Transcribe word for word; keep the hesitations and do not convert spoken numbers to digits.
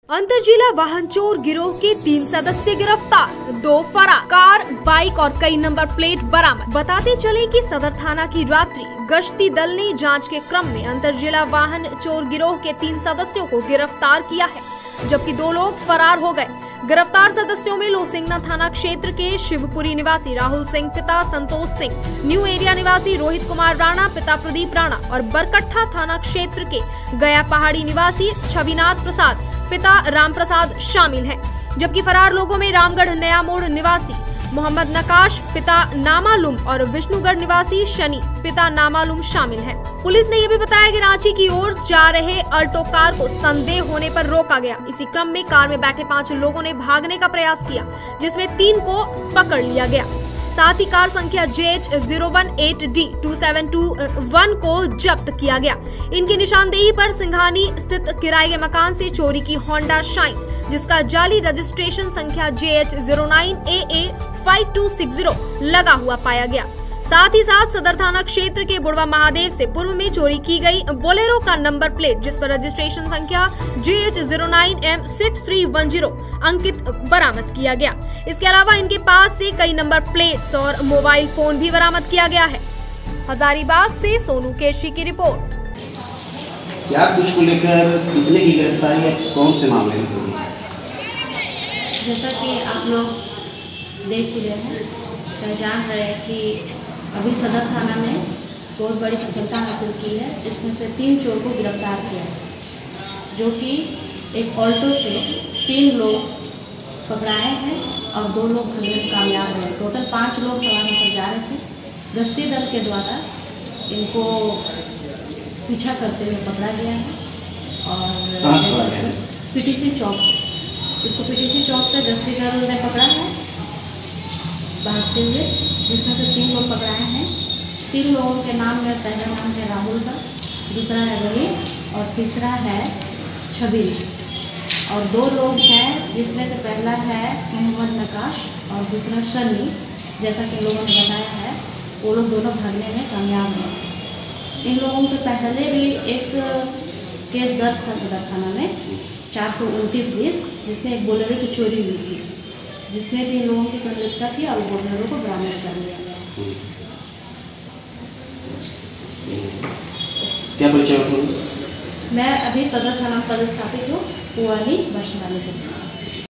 अंतरजिला वाहन चोर गिरोह के तीन सदस्य गिरफ्तार, दो फरार, कार, बाइक और कई नंबर प्लेट बरामद। बताते चले कि सदर थाना की रात्रि गश्ती दल ने जांच के क्रम में अंतरजिला वाहन चोर गिरोह के तीन सदस्यों को गिरफ्तार किया है, जबकि दो लोग फरार हो गए। गिरफ्तार सदस्यों में लोसिंगना थाना क्षेत्र के शिवपुरी निवासी राहुल सिंह पिता संतोष सिंह, न्यू एरिया निवासी रोहित कुमार राणा पिता प्रदीप राणा और बरकट्ठा थाना क्षेत्र के गया पहाड़ी निवासी छविनाथ प्रसाद पिता राम प्रसाद शामिल हैं, जबकि फरार लोगों में रामगढ़ नया मोड़ निवासी मोहम्मद नकाश पिता नामालूम और विष्णुगढ़ निवासी शनि पिता नामालूम शामिल हैं। पुलिस ने यह भी बताया कि रांची की ओर जा रहे अल्टो कार को संदेह होने पर रोका गया। इसी क्रम में कार में बैठे पांच लोगों ने भागने का प्रयास किया, जिसमें तीन को पकड़ लिया गया। साथ ही कार संख्या J H zero one eight D two seven two one को जब्त किया गया। इनकी निशानदेही पर सिंघानी स्थित किराए के मकान से चोरी की होंडा शाइन, जिसका जाली रजिस्ट्रेशन संख्या J H zero nine A A five two six zero लगा हुआ पाया गया। साथ ही साथ सदर थाना क्षेत्र के बुढ़वा महादेव से पूर्व में चोरी की गई बोलेरो का नंबर प्लेट, जिस पर रजिस्ट्रेशन संख्या J H zero nine M six three one zero अंकित बरामद किया गया। इसके अलावा इनके पास से कई नंबर प्लेट्स और मोबाइल फोन भी बरामद किया गया है। हजारीबाग से सोनू केशी की रिपोर्ट। क्या कुछ को लेकर कितने की गिरफ्तारी है, कौन से मामले में हुई? जैसा कि आप लोग देख ही रहे हैं, पहचान रहे हैं कि अभी सदर थाना में बहुत बड़ी सफलता हासिल की है, जिसमें से तीन चोर को गिरफ्तार किया है, जो कि एक ऑल्टो से तीन लोग पकड़ाए हैं और दो लोग भगने में कामयाब हुए। टोटल पाँच लोग सवार होकर जा रहे थे। गश्ती दल के द्वारा इनको पीछा करते हुए पकड़ा गया है और पीटीसी चौक इसको पीटीसी चौक से गश्ती दल ने पकड़ा है भागते हुए, जिसमें से तीन लोग पकड़ाए हैं। तीन लोगों के नाम में पहला नाम है राहुल का, दूसरा है रोहित और तीसरा है छवि। और दो लोग हैं, जिसमें से पहला है मोहम्मद नकाश और दूसरा शनि। जैसा कि लोगों ने बताया है, वो लोग दोनों भागने में कामयाब हैं। इन लोगों के पहले भी एक केस दर्ज था सदर थाना में चार सौ उनतीस बीस, जिसमें एक बोलेरो की चोरी हुई थी, जिसमें भी इन लोगों की संलिप्तता थी और बोलेरो को बरामद कर लिया गया। क्या परिचय? मैं अभी सदर थाना में पदस्थापित हूँ, पुआनी बशनाली।